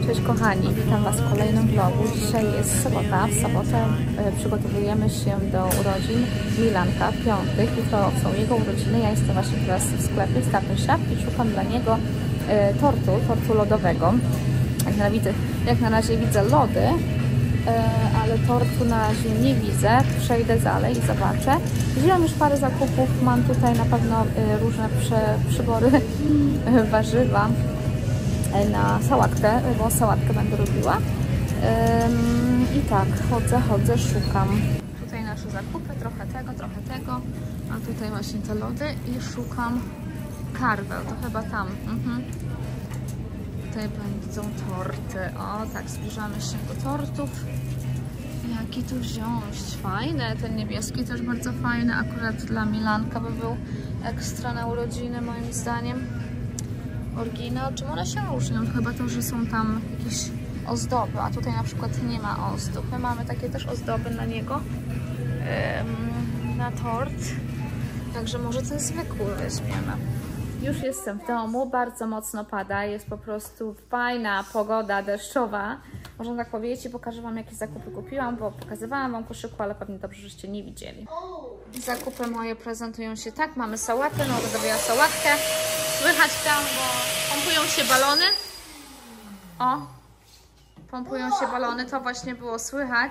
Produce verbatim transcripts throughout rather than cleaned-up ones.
Cześć kochani, witam Was w kolejnym vlogu. Dzisiaj jest sobota. W sobotę e, przygotowujemy się do urodzin Milanka w piątek. Jutro są jego urodziny. Ja jestem właśnie teraz w sklepie w Stop and Shop i szukam dla niego e, tortu, tortu lodowego. Jak na, widzę, jak na razie widzę lody, e, ale tortu na razie nie widzę. Przejdę dalej i zobaczę. Wziąłam już parę zakupów. Mam tutaj na pewno e, różne prze, przybory, warzywa na sałatkę, bo sałatkę będę robiła. Ym, I tak, chodzę, chodzę, szukam. Tutaj nasze zakupy, trochę tego, trochę tego. A tutaj właśnie te lody i szukam karwel, to chyba tam. Mhm. Tutaj będą torty. O, tak, zbliżamy się do tortów. Jaki tu wziąć? Fajne, ten niebieski też bardzo fajny. Akurat dla Milanka by był ekstra na urodziny, moim zdaniem. Oryginał, czym one się różnią? Chyba to, że są tam jakieś ozdoby, a tutaj na przykład nie ma ozdób. My mamy takie też ozdoby na niego, ym, na tort, także może ten zwykły weźmiemy. Już jestem w domu, bardzo mocno pada, jest po prostu fajna pogoda deszczowa, można tak powiedzieć, i pokażę Wam, jakie zakupy kupiłam, bo pokazywałam Wam koszyku, ale pewnie dobrze, żeście nie widzieli. Zakupy moje prezentują się tak, mamy sałatę, no zrobiłam sałatkę. Słychać tam, bo pompują się balony. O, pompują się balony, to właśnie było słychać.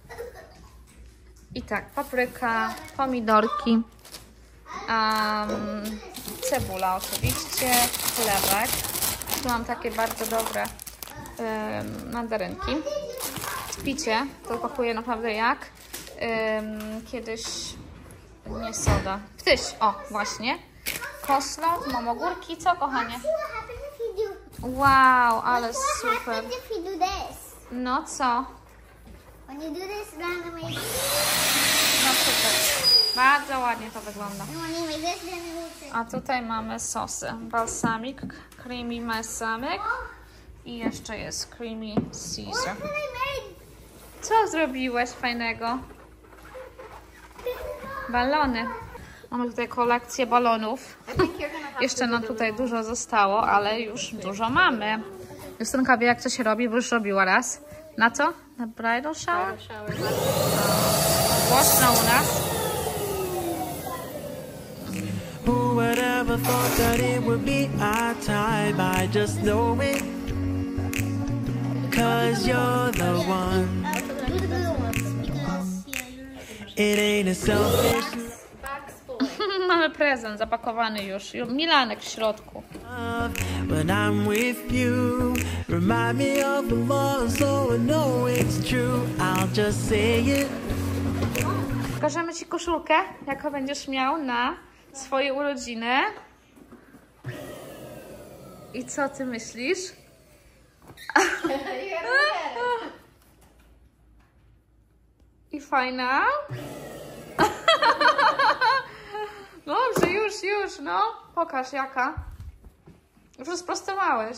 I tak, papryka, pomidorki, um, cebula oczywiście, chlebek. Tu mam takie bardzo dobre um, mandarynki. Picie, to pakuję naprawdę jak um, kiedyś, nie soda, ptyś, o właśnie. Koslo, mam ogórki, co kochanie? Wow, ale super. No co? No super. Bardzo ładnie to wygląda. A tutaj mamy sosy. Balsamic, creamy balsamic i jeszcze jest creamy Caesar. Co zrobiłeś fajnego? Balony. Mamy tutaj kolekcję balonów. Jeszcze nam tutaj dużo zostało, ale już dużo mamy. Justynka wie, jak to się robi, bo już robiła raz. Na co? Na bridal shower? Głośno u nas. Who would ever thought that it would be our time? I just know it, 'cause you're the one. It ain't a selfish. Mamy prezent zapakowany już. Milanek w środku. When I'm with you, remind me of the love, so I know it's true. I'll just say it. Pokażemy Ci koszulkę, jaką będziesz miał na swoje urodziny. I co Ty myślisz? I fajna? Dobrze, już, już, no. Pokaż jaka. Już rozprostowałeś.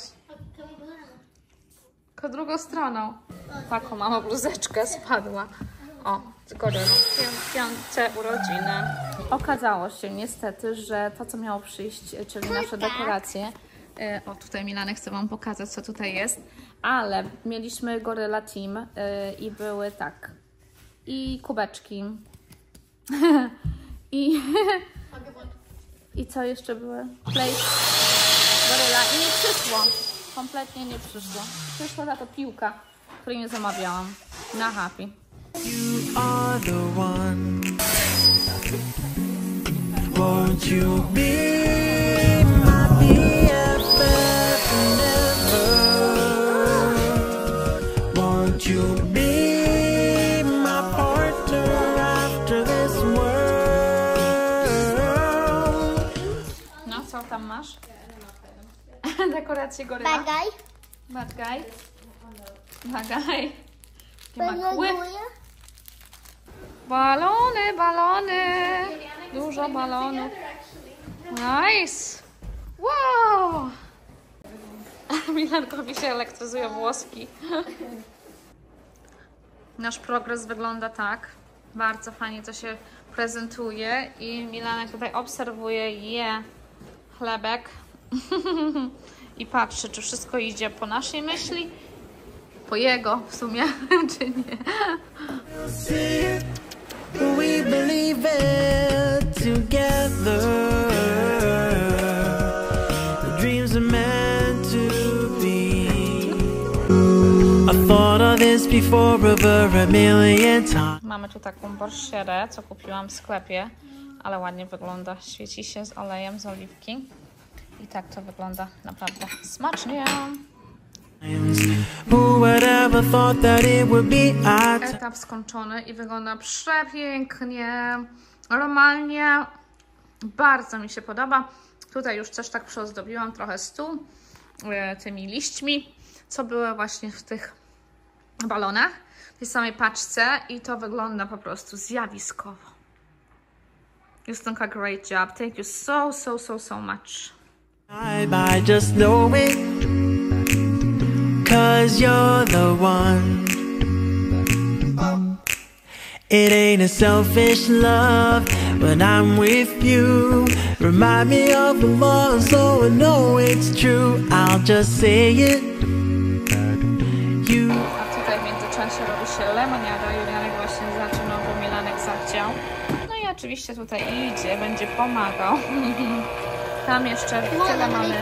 Tylko drugą stroną. Taką mama bluzeczkę spadła. O, zgodę. Piąte urodziny. Okazało się niestety, że to, co miało przyjść, czyli nasze dekoracje. O, tutaj Milanek chce Wam pokazać, co tutaj jest. Ale mieliśmy Gorilla Team i były tak. I kubeczki. I... I co jeszcze były? Play Goryla. I nie przyszło. Kompletnie nie przyszło. Przyszła za to piłka, której nie zamawiałam. Na Happy. You are the one. Won't you be my B F F forever? Won't you be my partner after this world? Co tam masz? Dekoracje goryla. Bad guy. Bad guy. Bad guy. Nie ma kły. Balony, balony. Dużo balonów. Nice. Wow. Milankowi się elektryzują włoski. Nasz progres wygląda tak. Bardzo fajnie to się prezentuje i Milanek tutaj obserwuje, je chlebek i patrzy, czy wszystko idzie po naszej myśli po jego w sumie, czy nie? We believe it together. The dreams are meant to be. I thought of this before over a million times. Mamy tu taką borszerę, co kupiłam w sklepie, ale ładnie wygląda. Świeci się z olejem z oliwki. I tak to wygląda naprawdę smacznie. Who would ever thought that it would be our time? Etap skończony i wygląda przepięknie, normalnie, bardzo mi się podoba. Tutaj już też tak przyozdobiłam trochę stół e, tymi liśćmi, co były właśnie w tych balonach, w tej samej paczce i to wygląda po prostu zjawiskowo. Justynka, great job. Thank you so, so, so, so much. I, I just know it, 'cause you're the one. It ain't a selfish love when I'm with you. Remind me of the love so I know it's true. I'll just say it. You. A tutaj w międzyczasie robi się lemoniada. Julianek właśnie zaczynał, bo Milanek zachciał. No i oczywiście tutaj idzie, będzie pomagał. Tam jeszcze tyle mamy.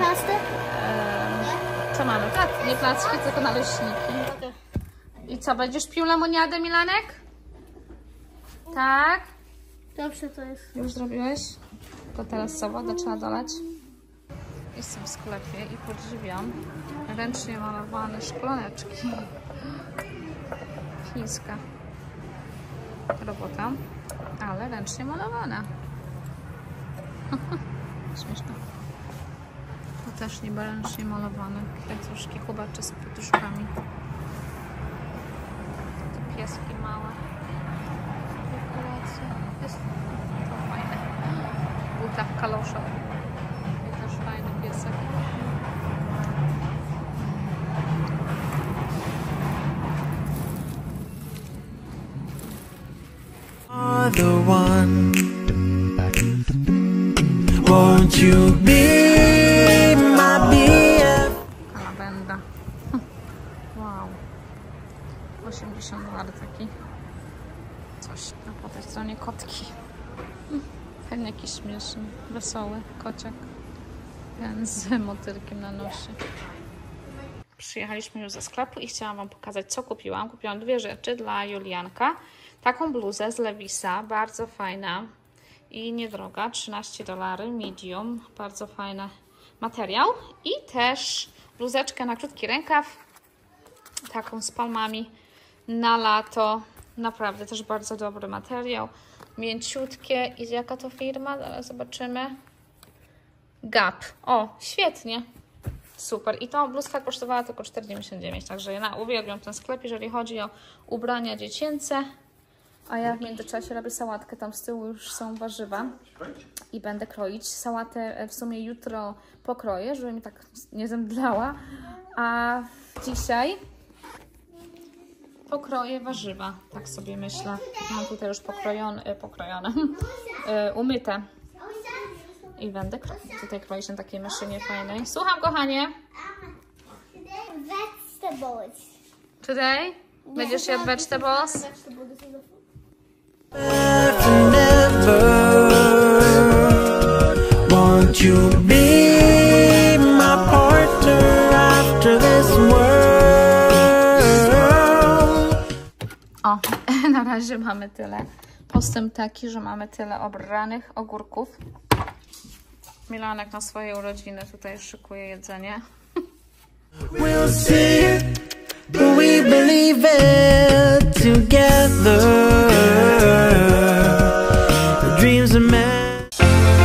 Co mamy? Tak, nie placki, tylko naleśniki. I co, będziesz pił lemoniadę, Milanek? Tak? Dobrze to jest. Już zrobiłeś? To teraz co, wodę trzeba dolać? Jestem w sklepie i podziwiam ręcznie malowane szkloneczki. Chińska robota, ale ręcznie malowana. Śmieszne. To też niby ręcznie malowane. Kwiatuszki, kubacze z kwiatuszkami. Te pieski małe. Dekoracje. Jest to fajne. Buta w kaloszach. I też fajny piesek. Are the one. Won't you be my B F? Kalabenda. Wow. osiemdziesiąt dolarów taki. Coś. A po tej stronie kotki. Ten jakiś śmieszny, wesoły kociak. Ten z motylkiem na nosie. Przyjechaliśmy już ze sklepu i chciałam wam pokazać, co kupiłam. Kupiłam dwie rzeczy dla Julianka. Taką bluzę z Levisa, bardzo fajna i niedroga, trzynaście dolarów, medium, bardzo fajny materiał. I też bluzeczkę na krótki rękaw, taką z palmami na lato, naprawdę też bardzo dobry materiał, mięciutkie. I jaka to firma? Zaraz zobaczymy. Gap. O, świetnie. Super. I ta bluzka kosztowała tylko cztery dziewięćdziesiąt dziewięć, także ja uwielbiam ten sklep, jeżeli chodzi o ubrania dziecięce. A ja w międzyczasie robię sałatkę, tam z tyłu już są warzywa i będę kroić. Sałatę w sumie jutro pokroję, żeby mi tak nie zemdlała, a dzisiaj pokroję warzywa, tak sobie myślę. Mam tutaj już pokrojone, pokrojone umyte i będę kroić. Tutaj kroi się na takiej maszynie fajnej. Słucham, kochanie. Vegetables. Today? Będziesz jadł vegetables? Never. Won't you be my partner after this world? O, na razie mamy tyle. Postęp taki, że mamy tyle obranych ogórków. Milanek na swoje urodziny tutaj szykuje jedzenie. We'll see it, but we believe it together. The dreams are meant.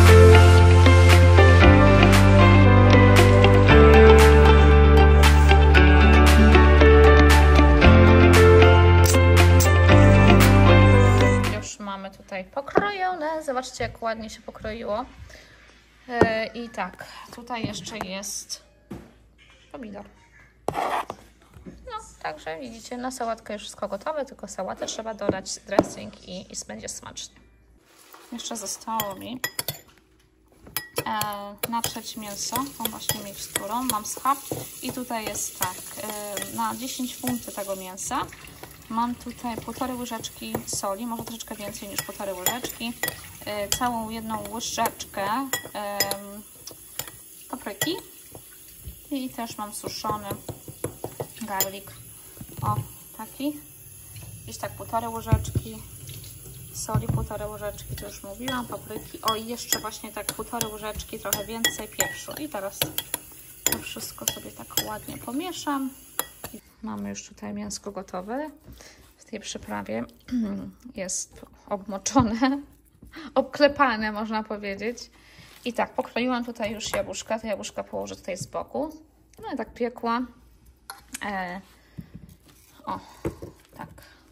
Już mamy tutaj pokrojone. Zobaczcie, jak ładnie się pokroiło. I tak, tutaj jeszcze jest pomidor. No, także widzicie, na sałatkę już wszystko gotowe, tylko sałatę trzeba dodać dressing i, i będzie smacznie. Jeszcze zostało mi e, natrzeć mięso tą właśnie miksturą. Mam schab i tutaj jest tak, e, na dziesięć funtów tego mięsa mam tutaj półtorej łyżeczki soli, może troszeczkę więcej niż półtorej łyżeczki, e, całą jedną łyżeczkę e, papryki i też mam suszony garlic, o taki, gdzieś tak półtorej łyżeczki soli, półtorej łyżeczki, to już mówiłam, papryki, o i jeszcze właśnie tak półtorej łyżeczki, trochę więcej pieprzu i teraz to wszystko sobie tak ładnie pomieszam. Mamy już tutaj mięsko gotowe w tej przyprawie, jest obmoczone, obklepane można powiedzieć i tak, pokroiłam tutaj już jabłuszka, te jabłuszka położę tutaj z boku, no i tak piekła, e, o, tak.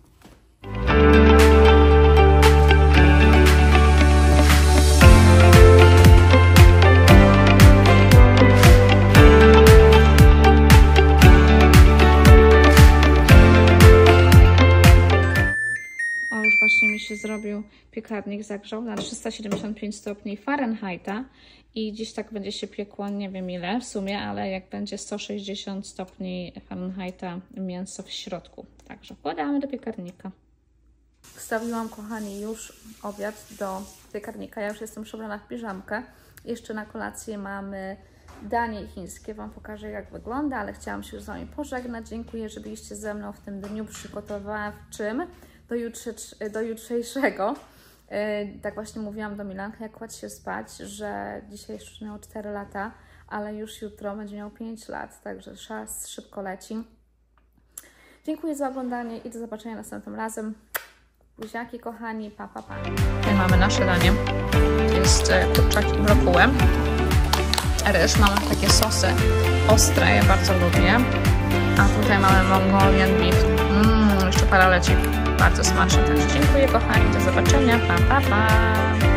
Się zrobił piekarnik, zagrzał na trzysta siedemdziesiąt pięć stopni Fahrenheita i dziś tak będzie się piekło, nie wiem ile w sumie, ale jak będzie sto sześćdziesiąt stopni Fahrenheita mięso w środku. Także wkładamy do piekarnika. Wstawiłam, kochani, już obiad do piekarnika. Ja już jestem przebrana w piżamkę. Jeszcze na kolację mamy danie chińskie. Wam pokażę, jak wygląda, ale chciałam się już z Wami pożegnać. Dziękuję, że byliście ze mną w tym dniu przygotowawczym do, jutrze, do jutrzejszego. Yy, tak właśnie mówiłam do Milanka, jak kładź się spać, że dzisiaj jeszcze miał cztery lata, ale już jutro będzie miał pięć lat, także czas szybko leci. Dziękuję za oglądanie i do zobaczenia następnym razem. Buziaki, kochani, pa, pa, pa. Tutaj mamy nasze danie. Jest kurczak i brokułem. Ryż, mamy takie sosy ostre, ja bardzo lubię. A tutaj mamy Mongolian beef. Mmm, jeszcze para leci. Bardzo smaczne. Także dziękuję, kochani. Do zobaczenia. Pa, pa, pa.